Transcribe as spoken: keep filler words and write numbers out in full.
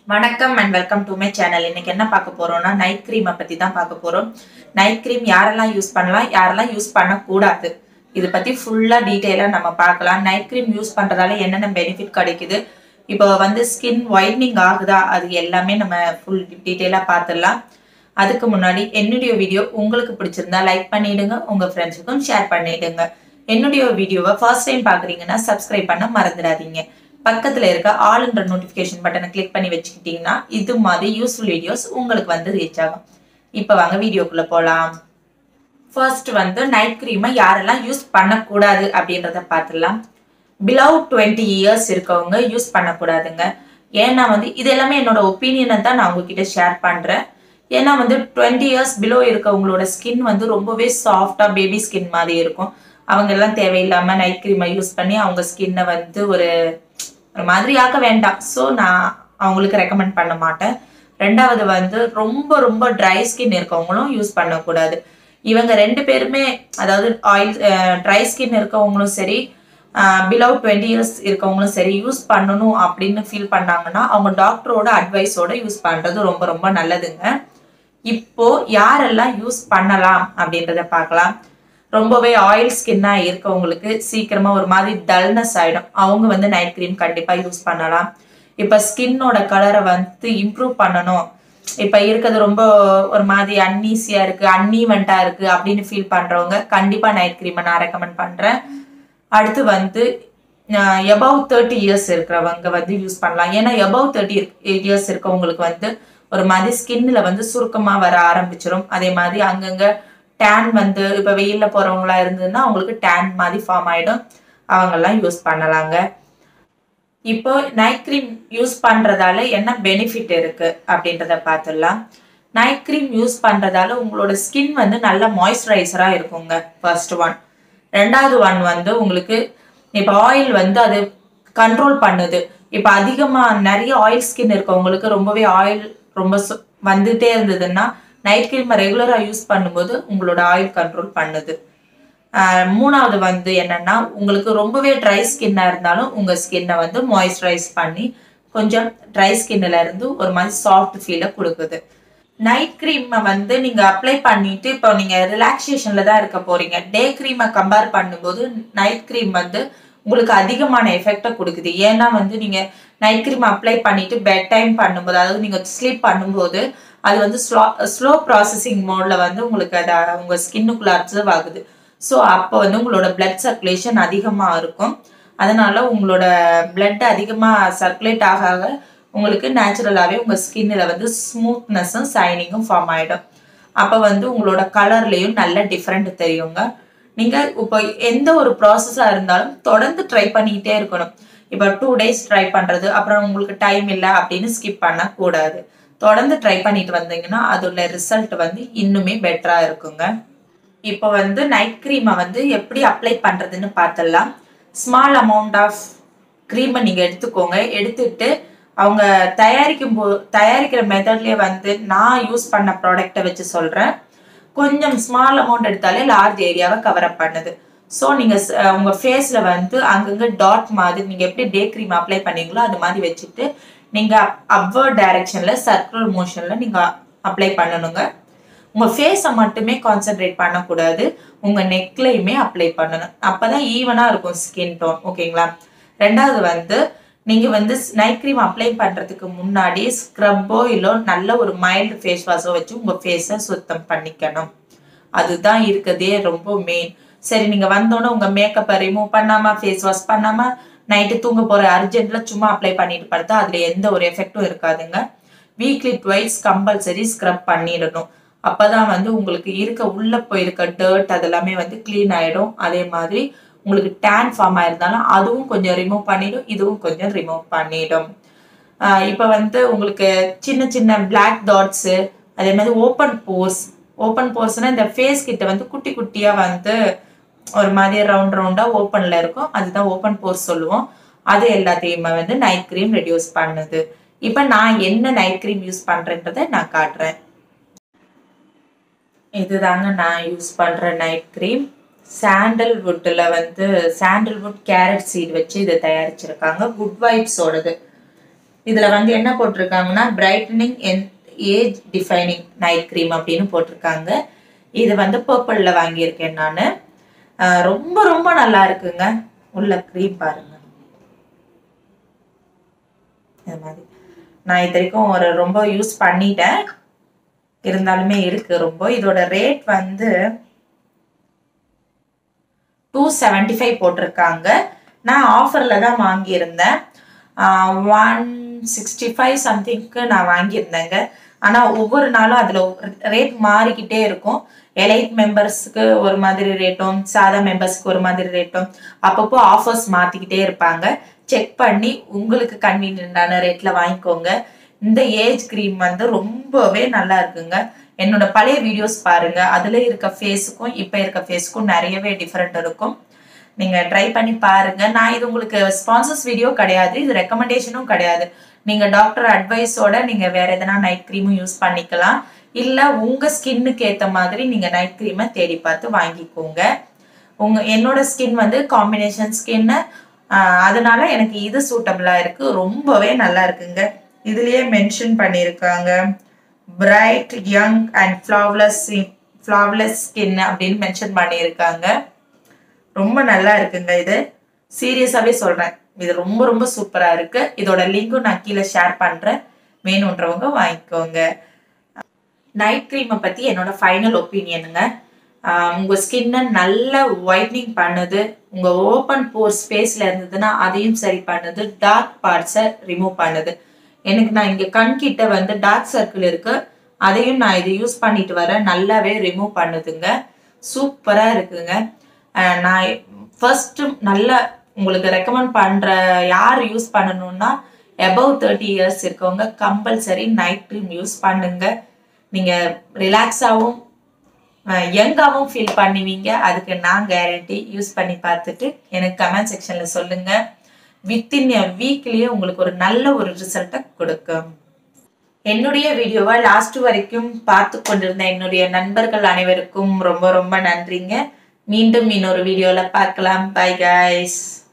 வணக்கம் and welcome to my channel. இன்னைக்கு என்ன பார்க்க போறோம்னா நைட் கிரீமை பத்தி தான் பார்க்க போறோம். நைட் கிரீம் யாரெல்லாம் யூஸ் பண்ணலாம், யாரெல்லாம் யூஸ் பண்ணக்கூடாது, இதை பத்தி ஃபுல்லா டீடைலா நம்ம பார்க்கலாம். நைட் கிரீம் யூஸ் பண்றதால என்னென்ன பெனிஃபிட் கிடைக்குது, இப்போ வந்து ஸ்கின் ஒயிட்னிங் ஆகுதா, அது எல்லாமே நம்ம ஃபுல் டீடைலா பார்த்துடலாம். அதுக்கு முன்னாடி என்னுடைய வீடியோ உங்களுக்கு பிடிச்சிருந்தா லைக் பண்ணிடுங்க, உங்க ஃப்ரெண்ட்ஸுக்கும் ஷேர் பண்ணிடுங்க. என்னுடைய வீடியோவை ஃபர்ஸ்ட் டைம் பாக்குறீங்கன்னா சப்ஸ்கிரைப் பண்ண மறந்துடாதீங்க. பக்கத்துல இருக்க ஆல்ன்ற நோட்டிபிகேஷன் பட்டனை கிளிக் பண்ணி வச்சுக்கிட்டீங்கன்னா இது மாதிரி யூஸ்ஃபுல் வீடியோஸ் உங்களுக்கு வந்து ரீச் ஆகும். இப்போ வாங்க வீடியோக்குள்ள போலாம். ஃபர்ஸ்ட் வந்து நைட் கிரீமை யாரெல்லாம் யூஸ் பண்ணக்கூடாது அப்படின்றத பார்த்துடலாம். பிலோ டுவெண்ட்டி இயர்ஸ் இருக்கவங்க யூஸ் பண்ணக்கூடாதுங்க. ஏன்னா வந்து இது எல்லாமே என்னோட ஒப்பீனியனை தான் நான் உங்ககிட்ட ஷேர் பண்றேன். ஏன்னா வந்து டுவெண்ட்டி இயர்ஸ் பிலோ இருக்கவங்களோட ஸ்கின் வந்து ரொம்பவே சாஃப்டா பேபி ஸ்கின் மாதிரி இருக்கும். அவங்க எல்லாம் தேவையில்லாம நைட் கிரீமை யூஸ் பண்ணி அவங்க ஸ்கின்னை வந்து ஒரு ஒரு மாதிரி ஆக்க வேண்டாம். ஸோ நான் அவங்களுக்கு ரெக்கமெண்ட் பண்ண மாட்டேன். ரெண்டாவது வந்து ரொம்ப ரொம்ப ட்ரை ஸ்கின் இருக்கவங்களும் யூஸ் பண்ணக்கூடாது. இவங்க ரெண்டு பேருமே, அதாவது ஆயில் ட்ரை ஸ்கின் இருக்கவங்களும் சரி, பிலோ டுவெண்ட்டி இயர்ஸ் இருக்கவங்களும் சரி யூஸ் பண்ணணும் அப்படின்னு ஃபீல் பண்ணாங்கன்னா அவங்க டாக்டரோட அட்வைஸோட யூஸ் பண்றது ரொம்ப ரொம்ப நல்லதுங்க. இப்போ யாரெல்லாம் யூஸ் பண்ணலாம் அப்படின்றத பார்க்கலாம். ரொம்பவே ஆயில் ஸ்கின்னா இருக்கவங்களுக்கு சீக்கிரமா ஒரு மாதிரி டல்னஸ் ஆயிடும். அவங்க வந்து நைட் கிரீம் கண்டிப்பா யூஸ் பண்ணலாம். இப்ப ஸ்கின்னோட கலரை வந்து இம்ப்ரூவ் பண்ணணும், இப்ப இருக்கிறது ரொம்ப ஒரு மாதிரி அன்ஈஸியா இருக்கு, அன்ஈவெண்டா இருக்கு அப்படின்னு ஃபீல் பண்றவங்க கண்டிப்பா நைட் கிரீமை நான் ரெக்கமெண்ட் பண்றேன். அடுத்து வந்து எபவ் தேர்ட்டி இயர்ஸ் இருக்கிறவங்க வந்து யூஸ் பண்ணலாம். ஏன்னா எபவ் தேர்ட்டி இயர்ஸ் இருக்கவங்களுக்கு வந்து ஒரு மாதிரி ஸ்கின்ல வந்து சுருக்கமா வர ஆரம்பிச்சிடும். அதே மாதிரி அங்கங்க டேன் வந்து இப்ப வெயில்ல போறவங்களா இருந்ததுன்னா அவங்களுக்கு டேன் மாதிரி ஃபார்ம் ஆயிடும். அவங்க எல்லாம் யூஸ் பண்ணலாங்க. இப்போ நைட் கிரீம் யூஸ் பண்றதால என்ன பெனிஃபிட் இருக்கு அப்படின்றத பார்த்துடலாம். நைட் கிரீம் யூஸ் பண்றதால உங்களோட ஸ்கின் வந்து நல்ல மாய்ஸ்சரைசரா இருக்குங்க, ஃபர்ஸ்ட் ஒன். ரெண்டாவது ஒன் வந்து உங்களுக்கு இப்ப ஆயில் வந்து அது கண்ட்ரோல் பண்ணுது. இப்ப அதிகமா நிறைய ஆயில் ஸ்கின் இருக்கவங்களுக்கு ரொம்பவே ஆயில் ரொம்ப வந்துட்டே இருந்ததுன்னா நைட் கிரீமை ரெகுலரா யூஸ் பண்ணும்போது உங்களோட ஆயில் கண்ட்ரோல் பண்ணுது. ஆஹ் மூணாவது வந்து என்னன்னா, உங்களுக்கு ரொம்பவே ட்ரை ஸ்கின்னா இருந்தாலும் உங்க ஸ்கின்னை வந்து மாய்ஸ்சரைஸ் பண்ணி கொஞ்சம் ட்ரை ஸ்கின்ல இருந்து ஒரு மாதிரி சாஃப்ட் ஃபீலை கொடுக்குது. நைட் கிரீமை வந்து நீங்க அப்ளை பண்ணிட்டு இப்போ நீங்க ரிலாக்ஸேஷன்ல தான் இருக்க போறீங்க. டே கிரீமை கம்பேர் பண்ணும்போது நைட் கிரீம் வந்து உங்களுக்கு அதிகமான எஃபெக்டை கொடுக்குது. ஏன்னா வந்து நீங்க நைட் கிரீம் அப்ளை பண்ணிட்டு பெட் டைம் பண்ணும்போது, அதாவது நீங்க ஸ்லீப் பண்ணும்போது அது வந்து ஸ்லோ ஸ்லோ ப்ராசஸிங் மோட்ல வந்து உங்களுக்கு அதை உங்க ஸ்கின்னுக்குள்ள அப்சர்வ் ஆகுது. ஸோ அப்போ வந்து உங்களோட பிளட் சர்க்குலேஷன் அதிகமா இருக்கும். அதனால உங்களோட பிளட் அதிகமா சர்க்குலேட் ஆக ஆக உங்களுக்கு நேச்சுரலாவே உங்க ஸ்கின்ல வந்து ஸ்மூத்னஸும் சைனிங்கும் ஃபார்ம் ஆயிடும். அப்ப வந்து உங்களோட கலர்லயும் நல்ல டிஃப்ரெண்ட் தெரியுங்க. நீங்க இப்போ எந்த ஒரு ப்ராசஸா இருந்தாலும் தொடர்ந்து ட்ரை பண்ணிக்கிட்டே இருக்கணும். இப்போ டூ டேஸ் ட்ரை பண்றது, அப்புறம் உங்களுக்கு டைம் இல்லை அப்படின்னு ஸ்கிப் பண்ண கூடாது. தொடர்ந்து ட்ரை பண்ணிட்டு வந்தீங்கன்னா அதோட ரிசல்ட் வந்து இன்னுமே பெட்டரா இருக்குங்க. இப்போ வந்து நைட் கிரீமை வந்து எப்படி அப்ளை பண்றதுன்னு பார்த்துடலாம். ஸ்மால் அமௌண்ட் ஆஃப் கிரீமை நீங்க எடுத்துக்கோங்க. எடுத்துட்டு அவங்க தயாரிக்கும் போ தயாரிக்கிற மெத்தட்லயே வந்து நான் யூஸ் பண்ண ப்ராடக்டை வச்சு சொல்றேன். கொஞ்சம் ஸ்மால் அமௌண்ட் எடுத்தாலே லார்ஜ் ஏரியாவை கவர் அப் பண்ணுது. ஸோ நீங்க உங்க ஃபேஸ்ல வந்து அங்கங்க டாட் மாதிரி நீங்க எப்படி டே கிரீம் அப்ளை பண்ணீங்களோ அது மாதிரி வச்சுட்டு நீங்க அப்வர்ட் டைரக்ஷன்ல சர்க்குலர் மோஷன்ல நீங்க அப்ளை பண்ணணுங்க. உங்க ஃபேஸை மட்டுமே கான்சென்ட்ரேட் பண்ணக்கூடாது, உங்க நெக்லையுமே அப்ளை பண்ணணும். அப்பதான் ஈவனா இருக்கும் ஸ்கின் டோன். ஓகேங்களா? ரெண்டாவது வந்து நீங்க வந்து நைட் கிரீம் அப்ளை பண்றதுக்கு முன்னாடி ஸ்க்ரப்போ இல்லை நல்ல ஒரு மைல்டு ஃபேஸ் வாஷோ வச்சு உங்க ஃபேஸை சுத்தம் பண்ணிக்கணும். அதுதான் இருக்கிறதே ரொம்ப மெயின். சரி, நீங்க வந்தோன்னே உங்க மேக்கப்பை ரிமூவ் பண்ணாம ஃபேஸ் வாஷ் பண்ணாம நைட்டு தூங்க போற அர்ஜென்ட்ல சும்மா அப்ளை பண்ணிட்டு படுத்தா அதுல எந்த ஒரு எஃபெக்டும் இருக்காதுங்க. வீக்லி ட்வைஸ் கம்பல்சரி ஸ்க்ரப் பண்ணிடணும். அப்பதான் வந்து உங்களுக்கு இருக்க உள்ள போயிருக்க டர்ட் அதெல்லாமே வந்து கிளீன் ஆயிடும். அதே மாதிரி உங்களுக்கு டேன் ஃபார்ம் ஆயிருந்தாலும் அதுவும் கொஞ்சம் ரிமூவ் பண்ணிடும், இதுவும் கொஞ்சம் ரிமூவ் பண்ணிடும். ஆஹ் இப்ப வந்து உங்களுக்கு சின்ன சின்ன பிளாக் டாட்ஸ், அதே மாதிரி ஓப்பன் போர்ஸ் ஓப்பன் போர்ஸ்னா இந்த ஃபேஸ் கிட்ட வந்து குட்டி குட்டியா வந்து ஒரு மாதிரி ரவுண்ட் ரவுண்டா ஓப்பன்ல இருக்கும், அதுதான் ஓப்பன் போர்ஸ் சொல்லுவோம். அது எல்லாத்தையுமே வந்து நைட் கிரீம் ரெடியூஸ் பண்ணுது. இப்ப நான் என்ன நைட் கிரீம் யூஸ் பண்றேன்றதை நான் காட்டுறேன். இதுதாங்க நான் யூஸ் பண்ற நைட் கிரீம். சாண்டல்வுட்ல வந்து சாண்டல்வுட் கேரட் சீட் வச்சு இதை தயாரிச்சிருக்காங்க. குட் வைப்ஸோடது. இதுல வந்து என்ன போட்டிருக்காங்கன்னா brightening and age defining night cream அப்படின்னு போட்டிருக்காங்க. இது வந்து பர்பிள்ல வாங்கியிருக்கேன் நான். ரொம்ப ரொம்ப நல்லா இருக்குங்க. உள்ள க்ரீம் பாருங்க. இது மாதிரி நான் இது வரைக்கும் ஒரு ரொம்ப யூஸ் பண்ணிட்டேன், இருந்தாலுமே இருக்கு ரொம்ப. இதோட ரேட் வந்து டூ செவன்டி ஃபைவ் போட்டிருக்காங்க. நான் ஆஃபர்ல தான் வாங்கியிருந்தேன். ஒன் சிக்ஸ்டி ஃபைவ் சம்திங்க்கு நான் வாங்கியிருந்தேங்க. ஆனால் ஒவ்வொரு நாளும் அதில் ரேட் மாறிக்கிட்டே இருக்கும். எலைட் மெம்பர்ஸ்க்கு ஒரு மாதிரி ரேட்டும், சாதா மெம்பர்ஸ்க்கு ஒரு மாதிரி ரேட்டும், அப்பப்போ ஆஃபர்ஸ் மாற்றிக்கிட்டே இருப்பாங்க. செக் பண்ணி உங்களுக்கு கன்வீனியன்டான ரேட்டில் வாங்கிக்கோங்க. இந்த ஏஜ் க்ரீம் வந்து ரொம்பவே நல்லா இருக்குங்க. என்னோட பழைய வீடியோஸ் பாருங்க, அதில் இருக்க ஃபேஸுக்கும் இப்போ இருக்க ஃபேஸுக்கும் நிறையவே டிஃப்ரெண்ட் இருக்கும். நீங்கள் ட்ரை பண்ணி பாருங்க. நான் இது உங்களுக்கு ஸ்பான்சர்ஸ் வீடியோ கிடையாது, இது ரெக்கமெண்டேஷனும் கிடையாது. நீங்கள் டாக்டர் அட்வைஸோட நீங்கள் வேற எதனா நைட் க்ரீமும் யூஸ் பண்ணிக்கலாம். இல்லை உங்கள் ஸ்கின்னுக்கு ஏற்ற மாதிரி நீங்கள் நைட் க்ரீமை தேடி பார்த்து வாங்கிக்கோங்க. உங்கள் என்னோட ஸ்கின் வந்து காம்பினேஷன் ஸ்கின்னு, அதனால எனக்கு இது சூட்டபிளாக இருக்குது. ரொம்பவே நல்லா இருக்குங்க. இதுலேயே மென்ஷன் பண்ணியிருக்காங்க bright young and flawless flawless skin அப்படின்னு மென்ஷன் பண்ணியிருக்காங்க. ரொம்ப நல்லா இருக்குங்க. இது சீரியஸாகவே சொல்கிறேன், இது ரொம்ப ரொம்ப சூப்பராக இருக்குது. இதோட லிங்க்கும் நான் கீழே ஷேர் பண்ணுறேன், வேணுன்றவங்க வாங்கிக்கோங்க. நைட் க்ரீமை பற்றி என்னோட ஃபைனல் ஒப்பீனியனுங்க. உங்கள் ஸ்கின்னை நல்லா ஒயிட்னிங் பண்ணுது. உங்கள் ஓப்பன் போர் ஸ்பேஸில் இருந்ததுன்னா அதையும் சரி பண்ணுது. டார்க் பார்ட்ஸை ரிமூவ் பண்ணுது. எனக்கு நான் இங்கே கண் கிட்ட வந்து டார்க் சர்க்கிள் இருக்கு, அதையும் நான் இது யூஸ் பண்ணிட்டு வரேன். நல்லாவே ரிமூவ் பண்ணுதுங்க. சூப்பராக இருக்குங்க. நான் ஃபர்ஸ்ட்டு நல்லா உங்களுக்கு ரெக்கமெண்ட் பண்ணுற யார் யூஸ் பண்ணணும்னா அபவ் தேர்ட்டி இயர்ஸ் இருக்கவங்க கம்பல்சரி நைட் க்ரீம் யூஸ் பண்ணுங்க. நீங்கள் ரிலாக்ஸாகவும் யங்காகவும் ஃபீல் பண்ணுவீங்க. அதுக்கு நான் கேரண்டி. யூஸ் பண்ணி பார்த்துட்டு எனக்கு கமெண்ட் செக்ஷனில் சொல்லுங்கள். வித்தின் எ வீக்லேயே உங்களுக்கு ஒரு நல்ல ஒரு ரிசல்ட்டை கொடுக்கும். என்னுடைய வீடியோவை லாஸ்ட் வரைக்கும் பார்த்து கொண்டிருந்த என்னுடைய நண்பர்கள் அனைவருக்கும் ரொம்ப ரொம்ப நன்றிங்க. மீண்டும் இன்னொரு வீடியோவில் பார்க்கலாம். Bye guys.